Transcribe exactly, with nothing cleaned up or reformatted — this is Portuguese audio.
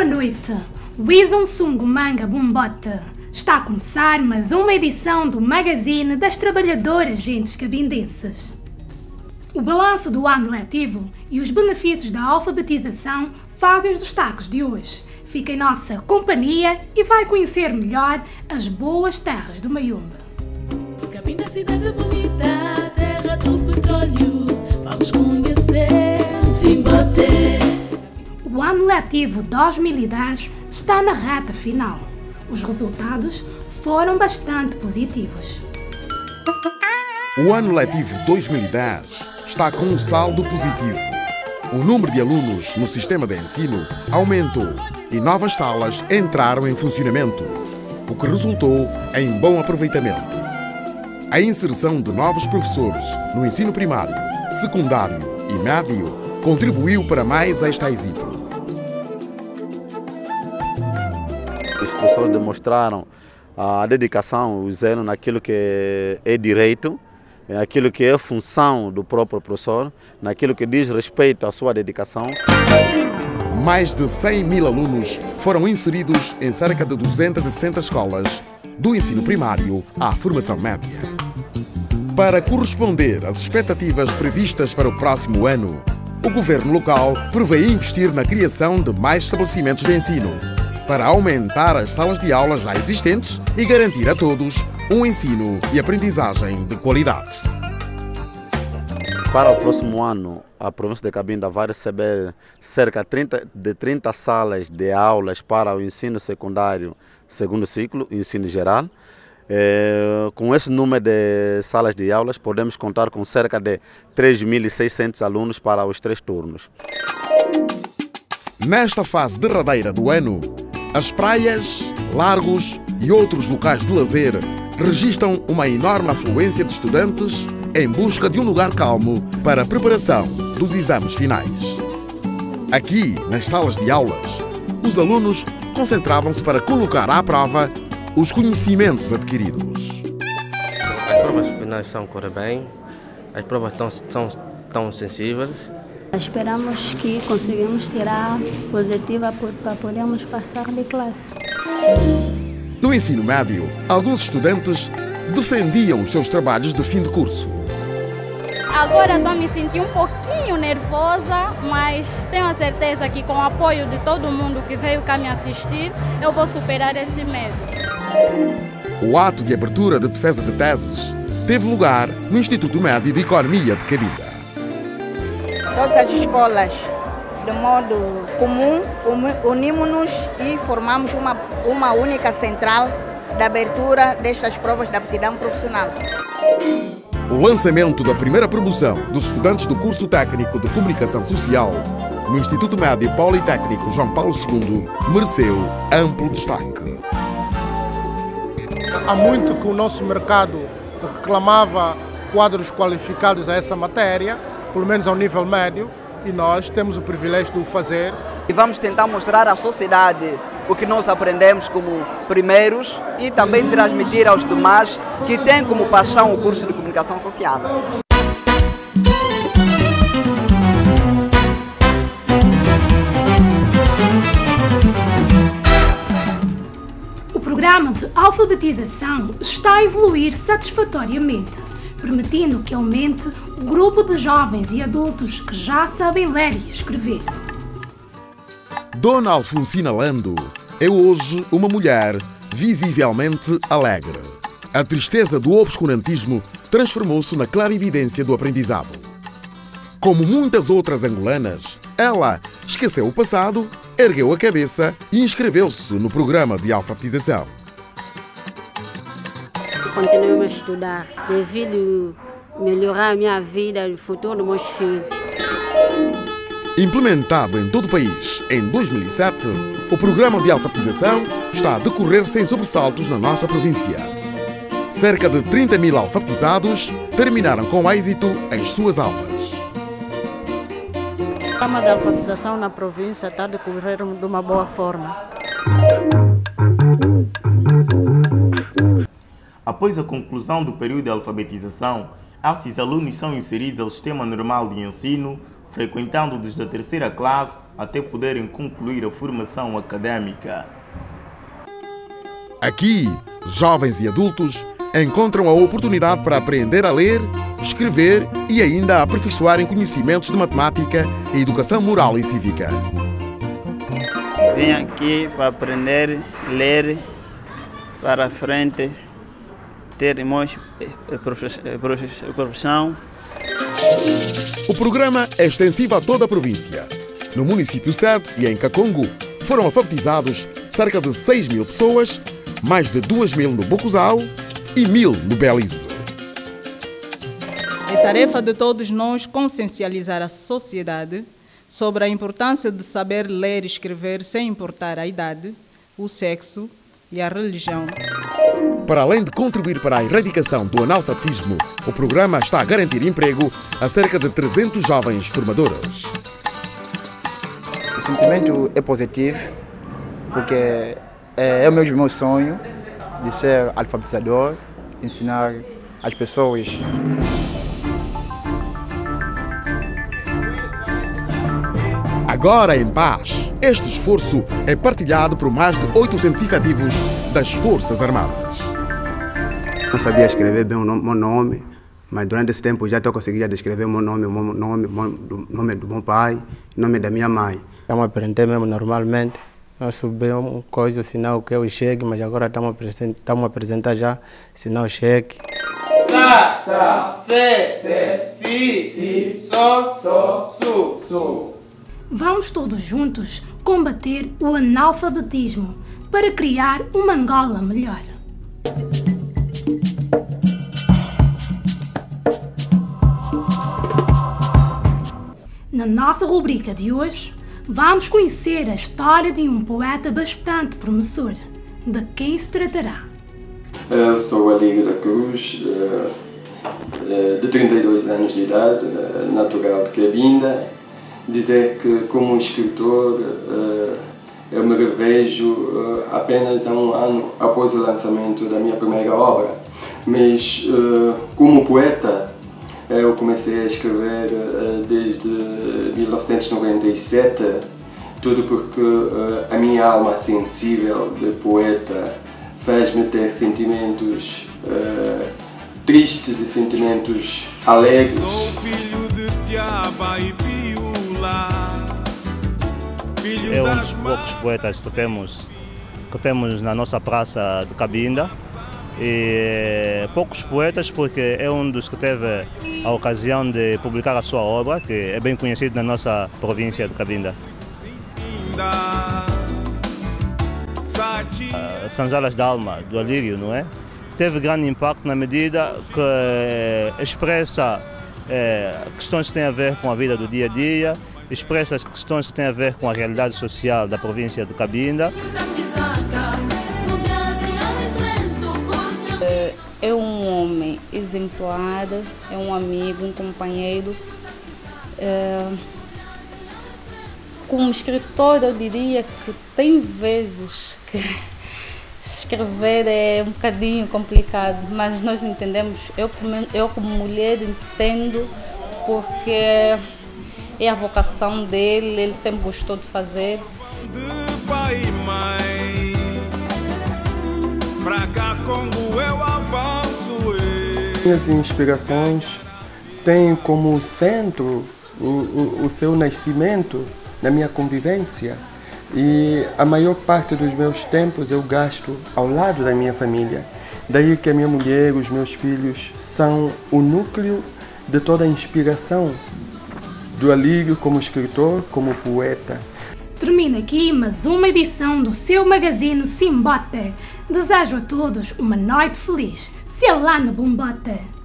noite. Wizon Sungo Manga Bumbote. Está a começar mais uma edição do Magazine das Trabalhadoras Gentes Cabindenses. O balanço do ano letivo e os benefícios da alfabetização fazem os destaques de hoje. Fica em nossa companhia e vai conhecer melhor as boas terras do Mayumbe. Cabinda, cidade bonita, terra do petróleo, vamos conhecer Zimbote. O ano letivo dois mil e dez está na reta final. Os resultados foram bastante positivos. O ano letivo dois mil e dez está com um saldo positivo. O número de alunos no sistema de ensino aumentou e novas salas entraram em funcionamento, o que resultou em bom aproveitamento. A inserção de novos professores no ensino primário, secundário e médio contribuiu para mais este êxito. Os professores demonstraram a dedicação, o zelo naquilo que é direito, naquilo que é função do próprio professor, naquilo que diz respeito à sua dedicação. Mais de cem mil alunos foram inseridos em cerca de duzentas e sessenta escolas, do ensino primário à formação média. Para corresponder às expectativas previstas para o próximo ano, o governo local prevê investir na criação de mais estabelecimentos de ensino, para aumentar as salas de aulas já existentes e garantir a todos um ensino e aprendizagem de qualidade. Para o próximo ano, a província de Cabinda vai receber cerca de trinta salas de aulas para o ensino secundário, segundo ciclo, ensino geral. É, com esse número de salas de aulas, podemos contar com cerca de três mil e seiscentos alunos para os três turnos. Nesta fase derradeira do ano, as praias, largos e outros locais de lazer registram uma enorme afluência de estudantes em busca de um lugar calmo para a preparação dos exames finais. Aqui, nas salas de aulas, os alunos concentravam-se para colocar à prova os conhecimentos adquiridos. As provas finais são correr bem, as provas tão, são tão sensíveis. Esperamos que conseguimos tirar positiva para podermos passar de classe. No ensino médio, alguns estudantes defendiam os seus trabalhos de fim de curso. Agora estou me sentindo um pouquinho nervosa, mas tenho a certeza que com o apoio de todo mundo que veio cá me assistir, eu vou superar esse medo. O ato de abertura de defesa de teses teve lugar no Instituto Médio de Economia de Cabinda. Todas as escolas, de modo comum, unimos-nos e formamos uma, uma única central de abertura destas provas de aptidão profissional. O lançamento da primeira promoção dos estudantes do curso técnico de Comunicação Social no Instituto Médio Politécnico João Paulo segundo mereceu amplo destaque. Há muito que o nosso mercado reclamava quadros qualificados a essa matéria, pelo menos ao nível médio, e nós temos o privilégio de o fazer. E vamos tentar mostrar à sociedade o que nós aprendemos como primeiros e também transmitir aos demais que têm como paixão o curso de Comunicação Social. O programa de alfabetização está a evoluir satisfatoriamente, permitindo que aumente o grupo de jovens e adultos que já sabem ler e escrever. Dona Alfonsina Lando é hoje uma mulher visivelmente alegre. A tristeza do obscurantismo transformou-se na clarividência do aprendizado. Como muitas outras angolanas, ela esqueceu o passado, ergueu a cabeça e inscreveu-se no programa de alfabetização. Continuo a estudar, devido melhorar a minha vida e o futuro dos meus filhos. Implementado em todo o país em dois mil e sete, o programa de alfabetização está a decorrer sem sobressaltos na nossa província. Cerca de trinta mil alfabetizados terminaram com êxito as suas aulas. O programa de alfabetização na província está a decorrer de uma boa forma. Após a conclusão do período de alfabetização, esses alunos são inseridos ao sistema normal de ensino, frequentando desde a terceira classe até poderem concluir a formação académica. Aqui, jovens e adultos encontram a oportunidade para aprender a ler, escrever e ainda aperfeiçoarem conhecimentos de matemática e educação moral e cívica. Vim aqui para aprender a ler para frente, ter uma profissão. O programa é extensivo a toda a província. No município sede e em Kakongo foram alfabetizados cerca de seis mil pessoas, mais de duas mil no Bocuzal e mil no Belize. É tarefa de todos nós consciencializar a sociedade sobre a importância de saber ler e escrever sem importar a idade, o sexo e a religião. Para além de contribuir para a erradicação do analfabetismo, o programa está a garantir emprego a cerca de trezentos jovens formadores. O sentimento é positivo, porque é o mesmo meu sonho de ser alfabetizador, ensinar as pessoas. Agora em paz, este esforço é partilhado por mais de oitocentos efetivos das Forças Armadas. Não sabia escrever bem o meu nome, mas durante esse tempo já estou conseguindo descrever o meu nome, o meu nome, o nome do meu pai, o nome da minha mãe. Estamos a aprender mesmo normalmente. Nós subimos coisa, sinal que é o cheque, mas agora estamos a apresentar, estamos a apresentar já sinal cheque. Sa, sa, se, se, si, si, so, so, su, su. Vamos todos juntos combater o analfabetismo para criar uma Angola melhor. Na nossa rubrica de hoje, vamos conhecer a história de um poeta bastante promissor. De quem se tratará? Eu sou Alírio da Cruz, de trinta e dois anos de idade, natural de Cabinda. Dizer que, como escritor, eu me revejo apenas há um ano após o lançamento da minha primeira obra. Mas, como poeta, eu comecei a escrever desde mil novecentos e noventa e sete, tudo porque a minha alma sensível de poeta faz-me ter sentimentos tristes e sentimentos alegres. Sou filho de Tiaba e Piula, filho é um das dos poucos poetas que temos, que temos na nossa praça de Cabinda. E poucos poetas porque é um dos que teve a ocasião de publicar a sua obra, que é bem conhecido na nossa província de Cabinda. Sanzalas da Alma, do Alírio, não é? Teve grande impacto na medida que eh, expressa eh, questões que têm a ver com a vida do dia a dia, expressa as questões que têm a ver com a realidade social da província de Cabinda. É um homem exemplar, é um amigo, um companheiro. É... Como escritor, eu diria que tem vezes que escrever é um bocadinho complicado, mas nós entendemos, eu, eu como mulher entendo, porque é a vocação dele, ele sempre gostou de fazer. De pai e mãe, pra cá Congo eu avanço. Minhas inspirações têm como centro o, o, o seu nascimento na minha convivência, e a maior parte dos meus tempos eu gasto ao lado da minha família. Daí que a minha mulher, os meus filhos são o núcleo de toda a inspiração do Alírio como escritor, como poeta. Termina aqui mais uma edição do seu magazine Simbote. Desejo a todos uma noite feliz. Se lá no Bombote.